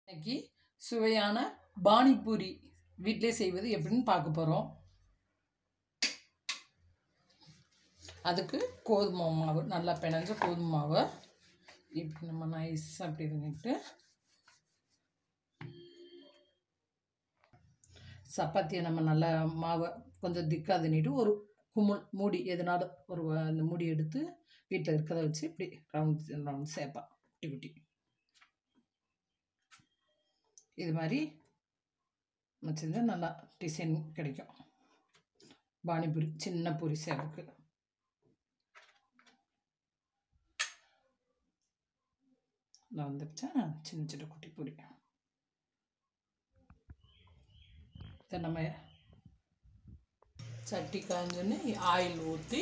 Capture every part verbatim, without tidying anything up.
இன்னைக்கு சுவையான பானிபூரி வீட்டிலே செய்வது எப்படின்னு பார்க்க போகிறோம். அதுக்கு கோதுமை மாவு நல்லா பிணைஞ்ச கோதுமை மாவை இப்படி நம்ம நைஸாக அப்படி இருந்துட்டு சப்பாத்தியை நம்ம நல்லா மாவை கொஞ்சம் திக்காக தின்னிட்டு ஒரு குமுள் மூடி எதனாலும் ஒரு அந்த மூடி எடுத்து வீட்டில் இருக்கிறத வச்சு இப்படி ரவுண்ட் ரவுண்ட் சேப்பா குட்டி குட்டி இது மாதிரி நம்ம செஞ்சால் நல்லா டிசைன் கிடைக்கும். பானிபூரி சின்ன பூரி சேவுக்கு நான் வந்துடுச்சா சின்ன சின்ன குட்டி பூரி. இதை நம்ம சட்டி காஞ்சோன்னு ஆயில் ஊற்றி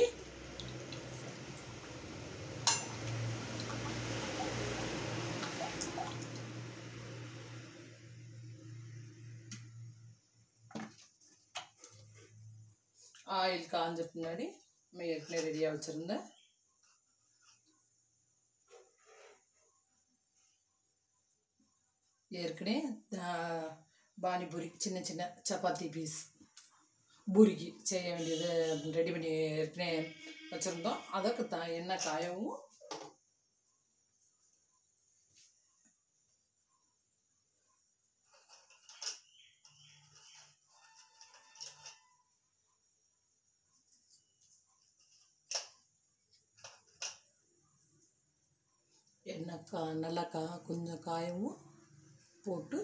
ஆயில் காஞ்ச பின்னாடி நம்ம ஏற்கனவே ரெடியாக வச்சுருந்தேன் ஏற்கனவே பானிபூரி சின்ன சின்ன சப்பாத்தி பீஸ் பூரிக்கு செய்ய வேண்டியது ரெடி பண்ணி ஏற்கனவே வச்சுருந்தோம். அதுக்கு த எண்ணெய் காயவும் எண்ணெய் கா நல்லா கா கொஞ்சம் காயவும் போட்டு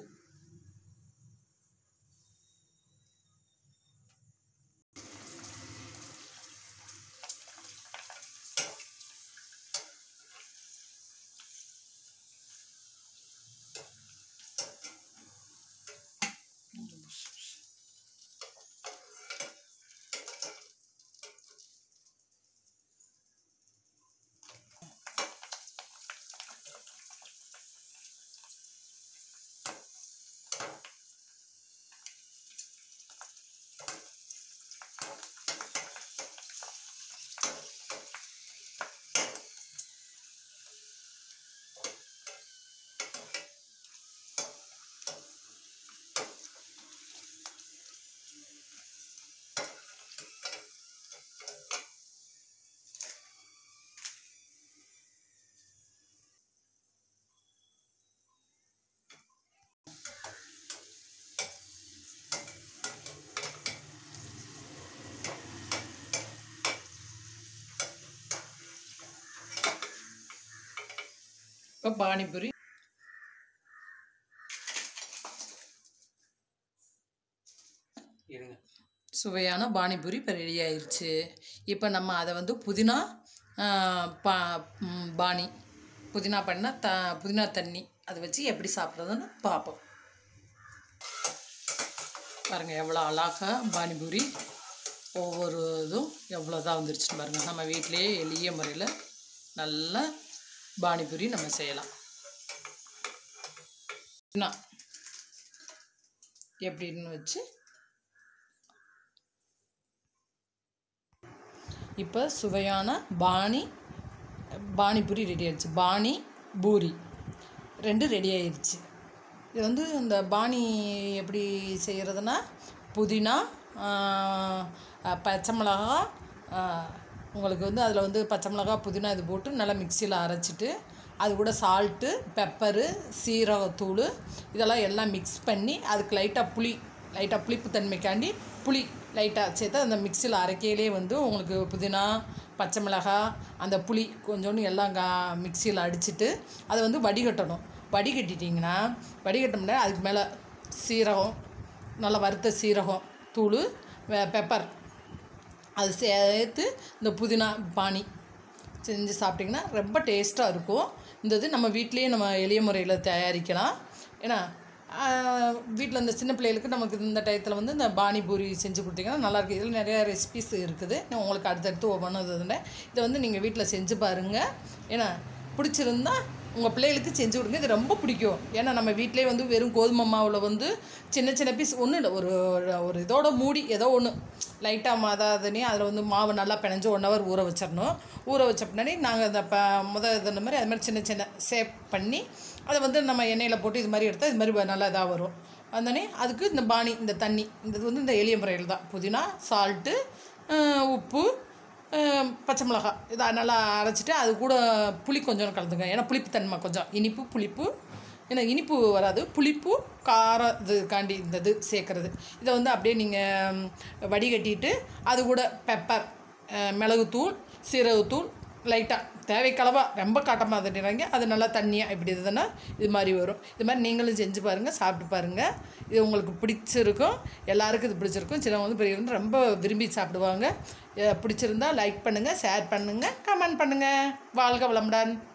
இப்போ பானிபூரி சுவையான பானிபூரி இப்போ ரெடி ஆயிடுச்சு. இப்போ நம்ம அதை வந்து புதினா பா பானி புதினா பண்ணால் த புதினா தண்ணி அதை வச்சு எப்படி சாப்பிட்றதுன்னு பார்ப்போம். பாருங்கள் எவ்வளோ அழகாக பானிபூரி ஒவ்வொரு இதுவும் எவ்வளோ தான் வந்துருச்சுன்னு பாருங்கள். நம்ம வீட்டிலேயே எளிய முறையில் நல்லா பானிபூரி நம்ம செய்யலாம். எப்படின்னு வச்சு இப்போ சுவையான பானி பானிபூரி ரெடி ஆயிடுச்சு. பானி பூரி ரெண்டு ரெடி ஆயிடுச்சு. இது வந்து இந்த பானி எப்படி செய்கிறதுனா புதினா பச்சை மிளகா உங்களுக்கு வந்து அதில் வந்து பச்சை மிளகா புதினா இது போட்டு நல்லா மிக்சியில் அரைச்சிட்டு அது கூட சால்ட்டு பெப்பரு சீரகத்தூள் இதெல்லாம் எல்லாம் மிக்ஸ் பண்ணி அதுக்கு லைட்டாக புளி லைட்டாக புளிப்பு தன்மைக்காண்டி புளி லைட்டாக சேர்த்து அந்த மிக்சியில் அரைக்கையிலே வந்து உங்களுக்கு புதினா பச்சை மிளகா அந்த புளி கொஞ்சோண்டு எல்லாம் கா மிக்சியில் அடிச்சுட்டு அதை வந்து வடிகட்டணும். வடிகட்டிட்டிங்கன்னா வடிகட்டோம்னா அதுக்கு மேலே சீரகம் நல்லா வறுத்த சீரகம் தூள் பெப்பர் அது சேர்த்து இந்த புதினா பானி செஞ்சு சாப்பிட்டிங்கன்னா ரொம்ப டேஸ்ட்டாக இருக்கும். இந்த இது நம்ம வீட்டிலேயே நம்ம எளிய முறையில் தயாரிக்கலாம். ஏன்னா வீட்டில் இந்த சின்ன பிள்ளைகளுக்கு நமக்கு இந்த டயத்தில் வந்து இந்த பானிபூரி செஞ்சு கொடுத்தீங்கன்னா நல்லாயிருக்கு. இதில் நிறையா ரெசிபிஸ் இருக்குது. நான் உங்களுக்கு அடுத்தடுத்து ஒவ்வொன்றும் இதை வந்து நீங்கள் வீட்டில் செஞ்சு பாருங்கள். ஏன்னா பிடிச்சிருந்தா உங்கள் பிள்ளைகளுக்கு செஞ்சு கொடுங்க. இது ரொம்ப பிடிக்கும். ஏன்னா நம்ம வீட்டிலே வந்து வெறும் கோதுமை மாவில் வந்து சின்ன சின்ன பீஸ் ஒன்றும் இல்லை ஒரு ஒரு இதோட மூடி ஏதோ ஒன்று லைட்டாக அதாவதுனே அதில் வந்து மாவு நல்லா பிணைஞ்சு ஒன் ஹவர் ஊற வச்சிடணும். ஊற வச்ச பின்னாடி நாங்கள் இந்த ப முத இது மாதிரி அது மாதிரி சின்ன சின்ன ஷேப் பண்ணி அதை வந்து நம்ம எண்ணெயில் போட்டு இது மாதிரி எடுத்தால் இது மாதிரி நல்லா இதாக வரும். அதனாலே அதுக்கு இந்த பானி இந்த தண்ணி இந்த இது வந்து இந்த எளிய முறையில் தான் புதினா சால்ட்டு உப்பு பச்சை மிளகாய் இதை நல்லா அரைச்சிட்டு அது கூட புளி கொஞ்சம் கலந்துங்க. ஏன்னா புளிப்பு தன்மை கொஞ்சம் இனிப்பு புளிப்பு ஏன்னா இனிப்பு வராது புளிப்பு காரம் இதுக்காண்டி இந்த இது சேர்க்குறது. இதை வந்து அப்படியே நீங்கள் வடிகட்டிட்டு அது கூட பெப்பர் மிளகுத்தூள் சீரகத்தூள் லைட்டாக தேவைக்களவாக ரொம்ப காட்டமாக தட்டிடுறாங்க. அது நல்லா தண்ணியாக இப்படி இதுன்னா இது மாதிரி வரும். இது மாதிரி நீங்களும் செஞ்சு பாருங்கள் சாப்பிட்டு பாருங்கள். இது உங்களுக்கு பிடிச்சிருக்கும். எல்லாருக்கும் இது பிடிச்சிருக்கும். சிலவங்க வந்து பெரியவங்க ரொம்ப விரும்பி சாப்பிடுவாங்க. பிடிச்சிருந்தா லைக் பண்ணுங்கள் ஷேர் பண்ணுங்கள் கமெண்ட் பண்ணுங்கள். வாழ்க வளமுடன்.